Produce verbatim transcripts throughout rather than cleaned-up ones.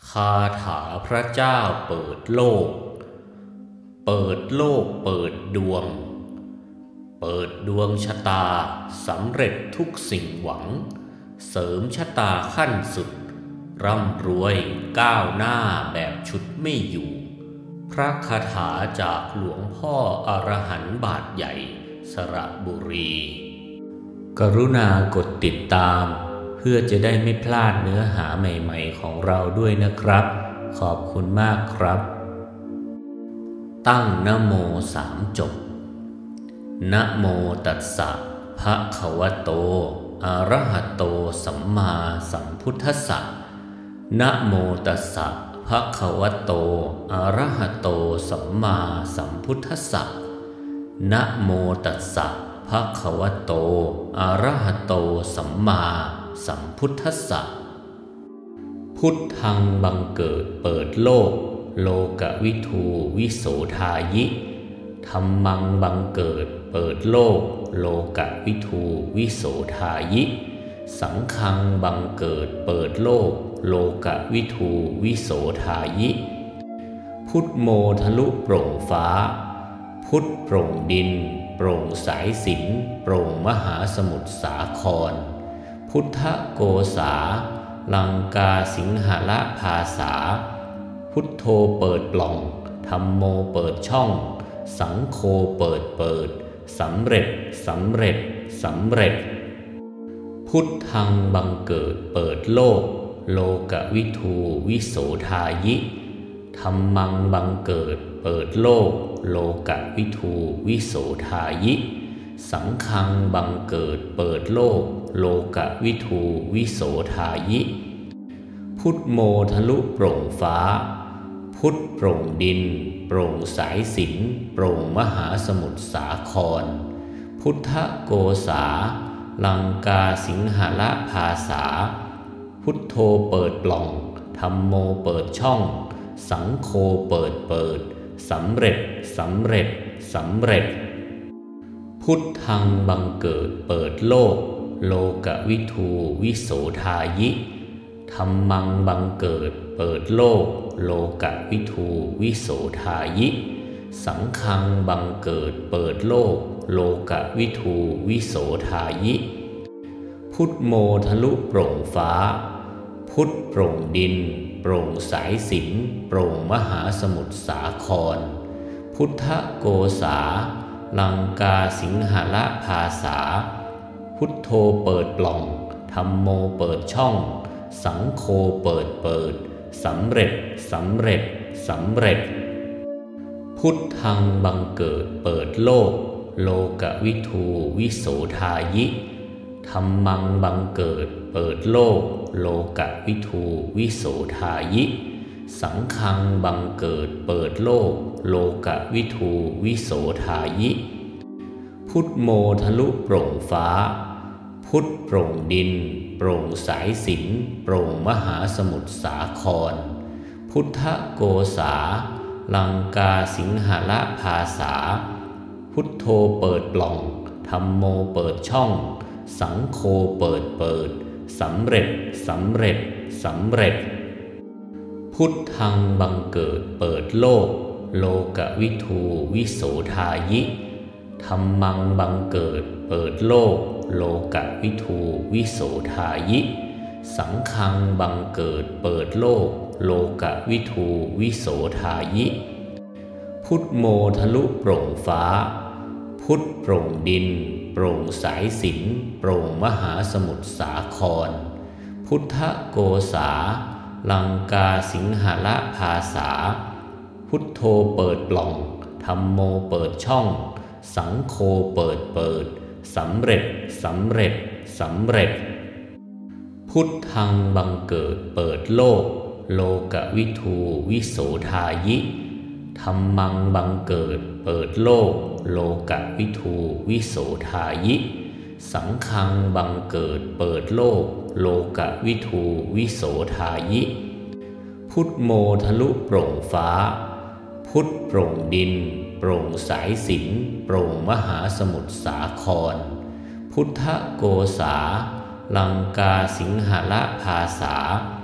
คาถาพระเจ้าเปิดโลกเปิดโลกเปิดดวงเปิดดวงชะตาสำเร็จทุกสิ่งหวังเสริมชะตาขั้นสุดร่ำรวยก้าวหน้าแบบชุดไม่อยู่พระคาถาจากหลวงพ่ออรหันต์บาทใหญ่สระบุรีกรุณากดติดตามเพื่อจะได้ไม่พลาดเนื้อหาใหม่ๆของเราด้วยนะครับขอบคุณมากครับตั้งนะโมสามจบนะโมตัสสะภะคะวะโตอะระหะโตสัมมาสัมพุทธัสสะนะโมตัสสะภะคะวะโตอะระหะโตสัมมาสัมพุทธัสสะนะโมตัสสะภะคะวะโตอะระหะโตสัมมาสัมพุทธัสสะพุทธังบังเกิดเปิดโลกโลกวิทูวิโสทายิธัมมังบังเกิดเปิดโลกโลกวิทูวิโสทายิสังฆังบังเกิดเปิดโลกโลกวิทูวิโสทายิพุทโมทะลุโปร่งฟ้าพุทโปร่งดินโปร่งสายสิญจน์โปร่งมหาสมุทรสาครพุทธโกษาลังกาสิงหละภาษาพุทโธเปิดปล่องธัมโมเปิดช่องสังโฆเปิดเปิดสำเร็จสำเร็จสำเร็จพุทธังบังเกิดเปิดโลกโลกวิทูวิโสทายิธัมมังบังเกิดเปิดโลกโลกวิทูวิโสทายิสังฆังบังเกิดเปิดโลกโลกวิทูวิโสทายิพุทโมทะลุโปร่งฟ้าพุทโปร่งดินโปร่งสายสิญจน์โปร่งมหาสมุทรสาครพุทธโกษาลังกาสิงหละภาษาพุทโธเปิดปล่องธัมโมเปิดช่องสังโฆเปิดเปิดสำเร็จสำเร็จสำเร็จพุทธังบังเกิดเปิดโลกโลกวิทูวิโสทายิธัมมังบังเกิดเปิดโลกโลกวิทูวิโสทายิสังฆังบังเกิดเปิดโลกโลกวิทูวิโสทายิพุทโมทะลุโปร่งฟ้าพุทโปร่งดินโปร่งสายสิญจน์โปร่งมหาสมุทรสาครพุทธโกษาลังกาสิงหละภาษาพุทโธเปิดปล่องธัมโมเปิดช่องสังโฆเปิดเปิดสำเร็จสำเร็จสำเร็จพุทธังบังเกิดเปิดโลกโลกวิทูวิโสทายิธัมมังบังเกิดเปิดโลกโลกวิทูวิโสทายิสังฆังบังเกิดเปิดโลกโลกวิทูวิโสทายิพุทโมทะลุโปร่งฟ้าพุทโปร่งดินโปร่งสายสิญจน์โปร่งมหาสมุทรสาครพุทธโกษาลังกาสิงหละภาษาพุทโธเปิดปล่องธัมโมเปิดช่องสังโฆเปิดเปิดสำเร็จสำเร็จสำเร็จพุทธังบังเกิดเปิดโลกโลกวิทูวิโสทายิธัมมังบังเกิดเปิดโลกโลกวิทูวิโสทายิสังฆังบังเกิดเปิดโลกโลกวิทูวิโสทายิพุทโมทะลุโปร่งฟ้าพุทโปร่งดินโปร่งสายสิญจน์โปร่งมหาสมุทรสาครพุทธโกษาลังกาสิงหละภาษาพุทโธเปิดปล่องธัมโมเปิดช่องสังโฆเปิดเปิดสำเร็จสำเร็จสำเร็จพุทธังบังเกิดเปิดโลกโลกวิทูวิโสทายิธัมมังบังเกิดเปิดโลกโลกวิทูวิโสทายิสังฆังบังเกิดเปิดโลกโลกวิทูวิโสทายิพุทโมทะลุโปร่งฟ้าพุทโปร่งดินโปร่งสายสิญจน์โปร่งมหาสมุทรสาครพุทธโกษาลังกาสิงหละภาษา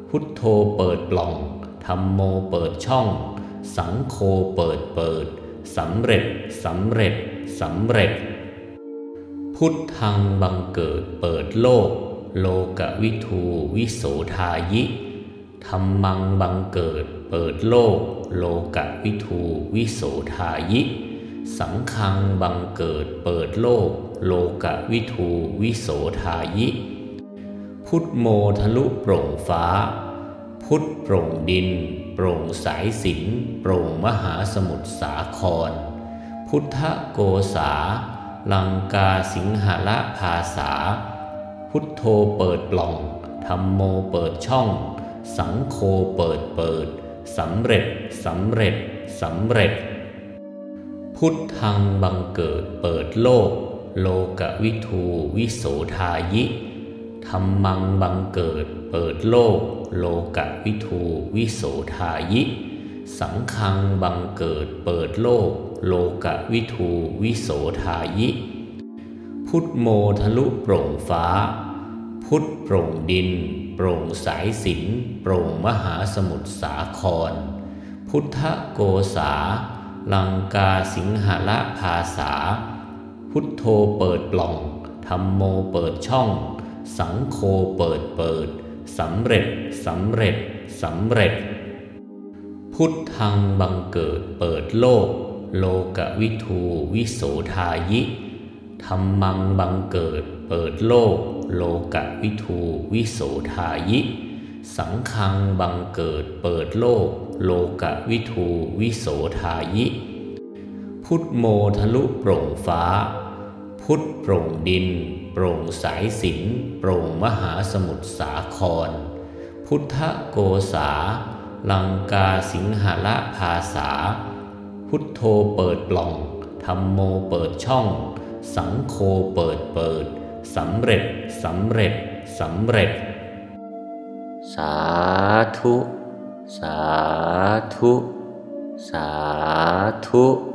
พุทโธเปิดปล่องธัมโมเปิดช่องสังโฆเปิดเปิดสำเร็จสำเร็จสำเร็จพุทธังบังเกิดเปิดโลกโลกวิทูวิโสทายิธัมมังบังเกิดเปิดโลกโลกวิทูวิโสทายิสังฆังบังเกิดเปิดโลกโลกวิทูวิโสทายิพุทโมทะลุโปร่งฟ้าพุทโปร่งดินโปร่งสายสิญจน์โปร่งมหาสมุทรสาครพุทธโกษาลังกาสิงหละภาษาพุทโธเปิดปล่องธัมโมเปิดช่องสังโฆเปิดเปิดสำเร็จสำเร็จสำเร็จพุทธังบังเกิดเปิดโลกโลกวิทูวิโสทายิธัมมังบังเกิดเปิดโลกโลกวิทูวิโสทายิสังฆังบังเกิดเปิดโลกโลกวิทูวิโสทายิพุทโมทะลุโปร่งฟ้าพุทโปร่งดินโปร่งสายสิญจน์โปร่งมหาสมุทรสาครพุทธโกษาลังกาสิงหละภาษาพุทโธเปิดปล่องธัมโมเปิดช่องสังโฆเปิดเปิดสำเร็จสำเร็จสำเร็จพุทธังบังเกิดเปิดโลกโลกวิทูวิโสทายิธัมมังบังเกิดเปิดโลกโลกวิทูวิโสทายิสังฆังบังเกิดเปิดโลกโลกวิทูวิโสทายิพุทโมทะลุโปร่งฟ้าพุทโปร่งดินโปร่งสายสิญจน์โปร่งมหาสมุทรสาครพุทธโกษาลังกาสิงหละภาษาพุทโธเปิดปล่องธัมโมเปิดช่องสังโฆเปิดเปิดสำเร็จสำเร็จสำเร็จสาธุสาธุสาธุ